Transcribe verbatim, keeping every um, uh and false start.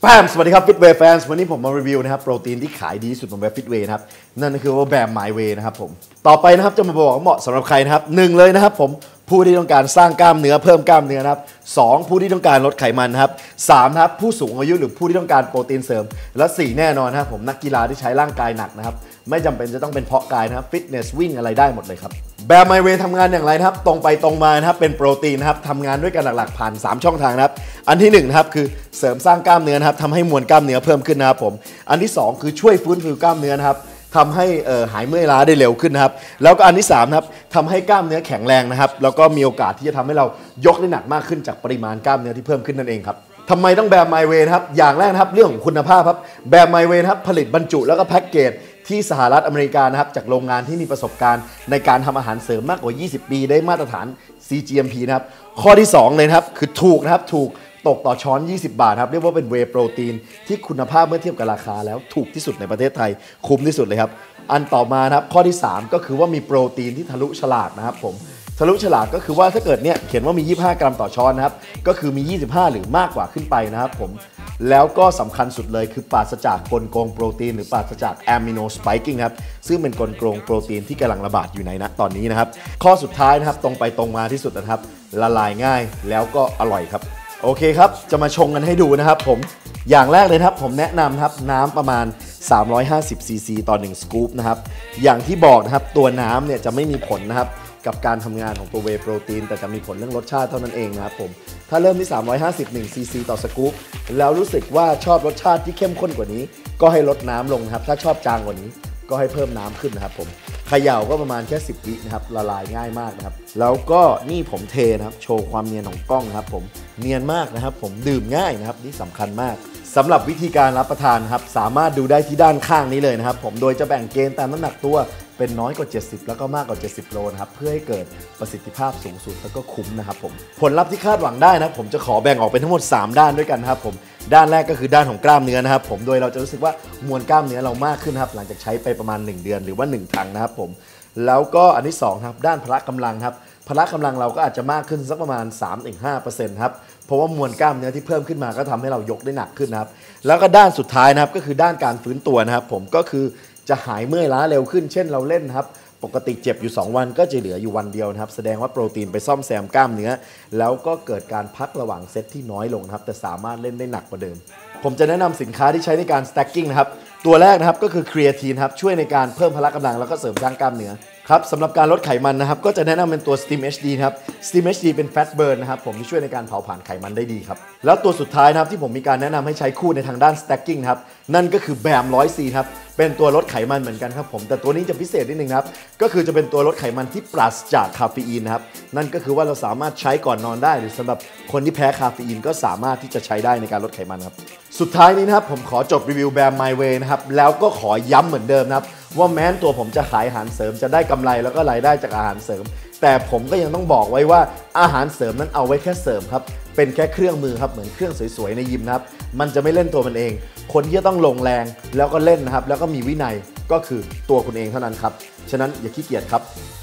แปมสวัสดีครับฟิตเวย์แฟนวันนี้ผมมารีวิวนะครับโปรตีนที่ขายดีที่สุดของแบบฟิตเวย์นะครับนั่นก็คือว่าแบบไมเวย์นะครับผมต่อไปนะครับจะมาบอกเหมาะสำหรับใครนะครับหนึ่งเลยนะครับผมผู้ที่ต้องการสร้างกล้ามเนื้อเพิ่มกล้ามเนื้อนะครับสองผู้ที่ต้องการลดไขมันนะครับสามนะครับผู้สูงอายุหรือผู้ที่ต้องการโปรตีนเสริมและสี่แน่นอนนะครับผมนักกีฬาที่ใช้ร่างกายหนักนะครับไม่จำเป็นจะต้องเป็นเพาะกายนะครับฟิตเนสวิ่งอะไรได้หมดเลยครับแบบไมเวย์ทำงานอย่างไรนะครับตรงไปตรงมานะครับเป็นโปรตีนนะครับทำงานด้วยกันหลักๆผ่านสามช่องทางนะครับอันที่หนึ่งนะครับคือเสริมสร้างกล้ามเนื้อนะครับทำให้มวลกล้ามเนื้อเพิ่มขึ้นนะครับผมอันที่สองคือช่วยฟื้นฟูกล้ามเนื้อนะครับทำให้หายเมื่อยล้าได้เร็วขึ้นนะครับแล้วก็อันที่สามนะครับทำให้กล้ามเนื้อแข็งแรงนะครับแล้วก็มีโอกาสที่จะทำให้เรายกได้หนักมากขึ้นจากปริมาณกล้ามเนื้อที่เพิ่มขึ้นนั่นเองครับทำไมต้องแบบไมเวย์ครับอย่างแรกนะครับเรื่องของคุณภาพครับแบบไมเวย์ครับผลิตบรรจุแล้วก็แพ็กเกจที่สหรัฐอเมริกานะครับจากโรงงานที่มีประสบการณ์ในการทำอาหารเสริมมากกว่ายี่สิบปีได้มาตรฐาน ซี จี เอ็ม พี นะครับข้อที่สองเลยนะครับคือถูกนะครับถูกตกต่อช้อนยี่สิบบาทครับเรียกว่าเป็นเวย์โปรตีนที่คุณภาพเมื่อเทียบกับราคาแล้วถูกที่สุดในประเทศไทยคุ้มที่สุดเลยครับอันต่อมานะครับข้อที่สามก็คือว่ามีโปรตีนที่ทะลุฉลากนะครับผมทะลุฉลากก็คือว่าถ้าเกิดเนี่ยเขียนว่ามียี่สิบห้ากรัมต่อช้อนนะครับก็คือมียี่สิบห้าหรือมากกว่าขึ้นไปนะครับผมแล้วก็สำคัญสุดเลยคือปราศจากกลโกงโปรตีนหรือปราศจากอะมิโนสไปกิ้งครับซึ่งเป็นกลโกงโปรตีนที่กำลังระบาดอยู่ในณตอนนี้นะครับข้อสุดท้ายนะครับตรงไปตรงมาที่สุดนะครับละลายง่ายแล้วก็อร่อยครับโอเคครับจะมาชงกันให้ดูนะครับผมอย่างแรกเลยครับผมแนะนำครับน้ำประมาณสามร้อยห้าสิบซีซีต่อหนึ่งสกู๊ปนะครับอย่างที่บอกนะครับตัวน้ำเนี่ยจะไม่มีผลนะครับกับการทำงานของตัวเวย์โปรตีนแต่จะมีผลเรื่องรสชาติเท่านั้นเองนะครับผมถ้าเริ่มที่สามร้อยห้าสิบซีซีต่อสกู๊ปแล้วรู้สึกว่าชอบรสชาติที่เข้มข้นกว่านี้ก็ให้ลดน้ำลงนะครับถ้าชอบจางกว่านี้ก็ให้เพิ่มน้ำขึ้นนะครับผมเขย่าก็ประมาณแค่สิบวินะครับละลายง่ายมากนะครับแล้วก็นี่ผมเทนะครับโชว์ความเนียนของกล้องนะครับผมเนียนมากนะครับผมดื่มง่ายนะครับนี่สำคัญมากสำหรับวิธีการรับประทานครับสามารถดูได้ที่ด้านข้างนี้เลยนะครับผมโดยจะแบ่งเกณฑ์ตามน้ำหนักตัวเป็นน้อยกว่าเจ็ดสิบแล้วก็มากกว่าเจ็ดสิบโลนะครับเพื่อให้เกิดประสิทธิภาพสูงสุดแล้วก็คุ้มนะครับผมผลลัพธ์ที่คาดหวังได้นะผมจะขอแบ่งออกเป็นทั้งหมดสามด้านด้วยกันนะครับผมด้านแรกก็คือด้านของกล้ามเนื้อนะครับผมโดยเราจะรู้สึกว่ามวลกล้ามเนื้อเรามากขึ้นครับหลังจากใช้ไปประมาณหนึ่งเดือนหรือว่าหนึ่งถังนะครับผมแล้วก็อันที่สองครับด้านพละกำลังครับพละกำลังเราก็อาจจะมากขึ้นสักประมาณ สามถึงห้าเปอร์เซ็นต์ ครับเพราะว่ามวลกล้ามเนื้อที่เพิ่มขึ้นมาก็ทำให้เรายกได้หนักขึ้นนะครับแล้วก็ด้านสุดท้ายนะครับก็คือด้านการฟื้นตัวนะครับผมก็คือจะหายเมื่อยล้าเร็วขึ้นเช่นเราเล่นครับปกติเจ็บอยู่สองวันก็จะเหลืออยู่วันเดียวนะครับแสดงว่าโปรตีนไปซ่อมแซมกล้ามเนื้อแล้วก็เกิดการพักระหว่างเซตที่น้อยลงนะครับแต่สามารถเล่นได้หนักกว่าเดิมผมจะแนะนำสินค้าที่ใช้ในการ stacking นะครับตัวแรกนะครับก็คือครีเอทีนครับช่วยในการเพิ่มพละกำลังแล้วก็เสริมสร้างกล้ามเนื้อครับสำหรับการลดไขมันนะครับก็จะแนะนำเป็นตัว Steam เอช ดี ครับ Steam เอช ดี เป็น Fat Burn นะครับผมที่ช่วยในการเผาผลาญไขมันได้ดีครับแล้วตัวสุดท้ายนะครับที่ผมมีการแนะนำให้ใช้คู่ในทางด้าน stacking ครับนั่นก็คือแบม ร้อยซี ครับเป็นตัวลดไขมันเหมือนกันครับผมแต่ตัวนี้จะพิเศษนิดนึงครับก็คือจะเป็นตัวลดไขมันที่ปราศจากคาเฟอีนนะครับนั่นก็คือว่าเราสามารถใช้ก่อนนอนได้หรือสำหรับคนที่แพ้คาเฟอีนก็สามารถที่จะใช้ได้ในการลดไขมันครับสุดท้ายนี้นะครับผมขอจบรีวิวแบม My Way นะครับแล้วก็ขอย้ำเหมือนเดิมนะครับว่าแม้ตัวผมจะขายอาหารเสริมจะได้กำไรแล้วก็รายได้จากอาหารเสริมแต่ผมก็ยังต้องบอกไว้ว่าอาหารเสริมนั้นเอาไว้แค่เสริมครับเป็นแค่เครื่องมือครับเหมือนเครื่องสวยๆในยิมนะครับมันจะไม่เล่นตัวมันเองคนที่จะต้องลงแรงแล้วก็เล่นนะครับแล้วก็มีวินัยก็คือตัวคุณเองเท่านั้นครับฉะนั้นอย่าขี้เกียจครับ